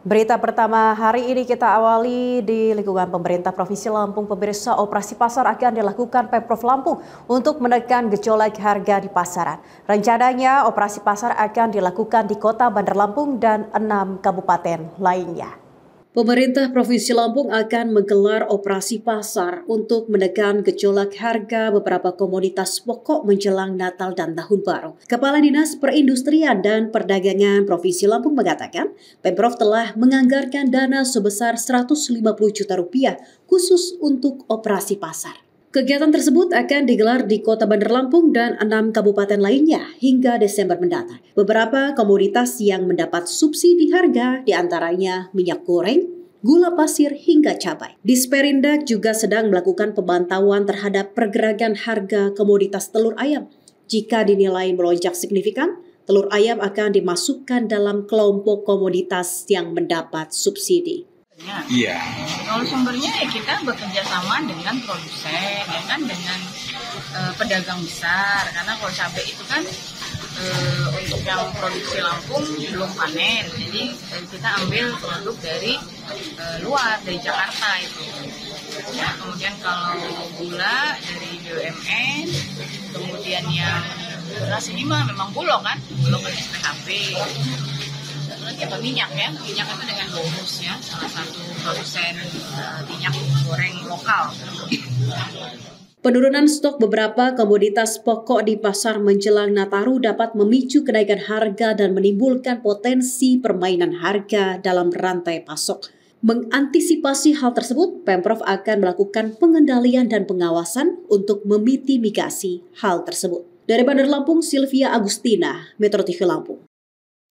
Berita pertama hari ini kita awali di lingkungan pemerintah Provinsi Lampung. Pemirsa, operasi pasar akan dilakukan Pemprov Lampung untuk menekan gejolak harga di pasaran. Rencananya operasi pasar akan dilakukan di Kota Bandar Lampung dan 6 kabupaten lainnya. Pemerintah Provinsi Lampung akan menggelar operasi pasar untuk menekan gejolak harga beberapa komoditas pokok menjelang Natal dan Tahun Baru. Kepala Dinas Perindustrian dan Perdagangan Provinsi Lampung mengatakan, Pemprov telah menganggarkan dana sebesar 150 juta rupiah khusus untuk operasi pasar. Kegiatan tersebut akan digelar di Kota Bandar Lampung dan 6 kabupaten lainnya hingga Desember mendatang. Beberapa komoditas yang mendapat subsidi harga diantaranya minyak goreng, gula pasir hingga cabai. Disperindak juga sedang melakukan pemantauan terhadap pergerakan harga komoditas telur ayam. Jika dinilai melonjak signifikan, telur ayam akan dimasukkan dalam kelompok komoditas yang mendapat subsidi. Iya. Kalau sumbernya ya kita bekerja sama dengan produsen, ya kan, dengan pedagang besar. Karena kalau cabai itu kan untuk yang produksi Lampung belum panen, jadi kita ambil produk dari luar, dari Jakarta itu. Ya, kemudian kalau gula dari BUMN, kemudian yang beras ini mah memang bulog kan SPHB. Lagi apa minyak itu dengan Bonus ya, salah satu produsen minyak goreng lokal. Penurunan stok beberapa komoditas pokok di pasar menjelang Nataru dapat memicu kenaikan harga dan menimbulkan potensi permainan harga dalam rantai pasok. Mengantisipasi hal tersebut, Pemprov akan melakukan pengendalian dan pengawasan untuk memitigasi hal tersebut. Dari Bandar Lampung, Sylvia Agustina, Metro TV Lampung.